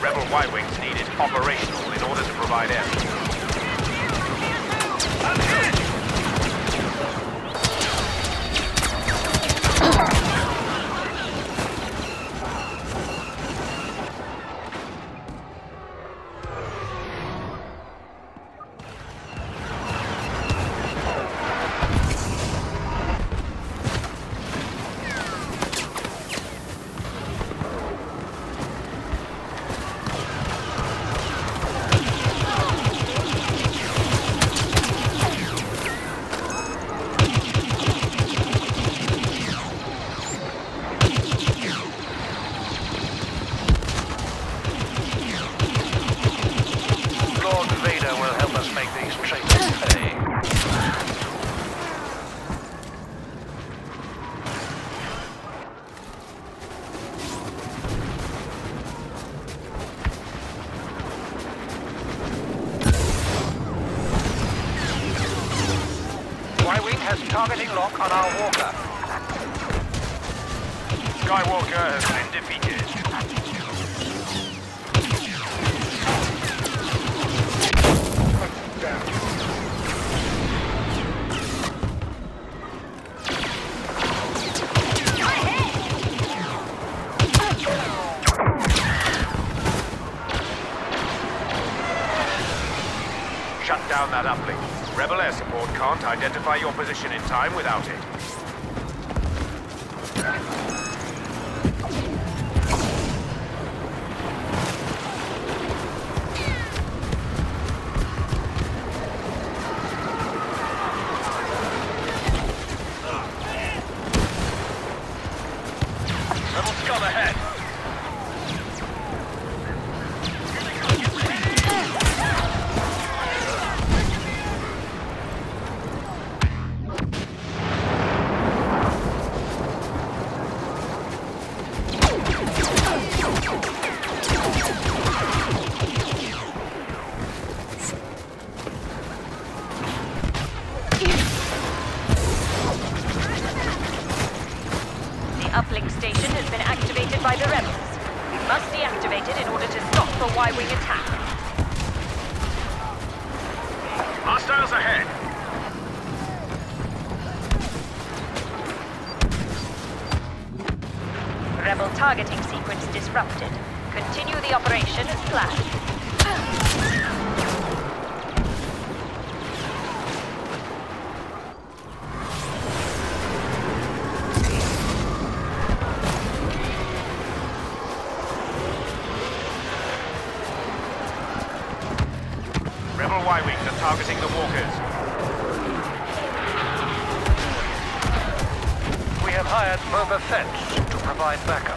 Rebel Y-Wings needed operational in order to provide air. I'm hit! Y-Wing has targeting lock on our walker. Skywalker has been defeated. Shut down that uplink. Rebel air support can't identify your position in time without it. Rebel scum ahead. Uplink station has been activated by the rebels. We must deactivate it in order to stop the Y-Wing attack. Hostiles ahead! Rebel targeting sequence disrupted. Continue the operation as planned. Rebel Y-Wings are targeting the walkers. We have hired Boba Fett to provide backup.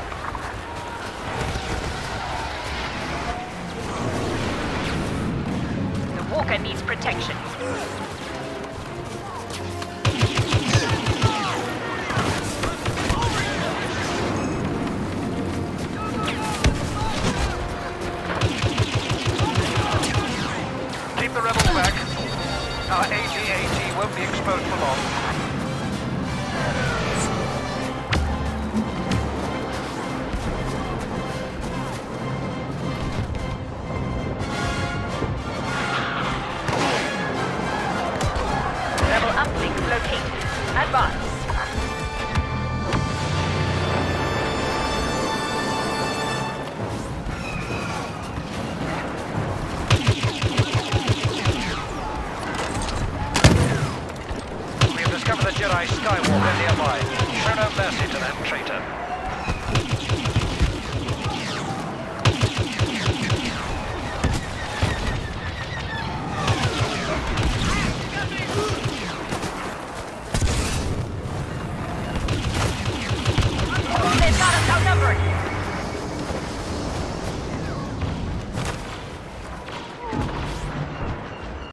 The walker needs protection. Keep the rebels back. Our AT-AT won't be exposed for long. Rebel uplink located. Advance. We have discovered the Jedi Skywalker nearby. Show no mercy to that traitor.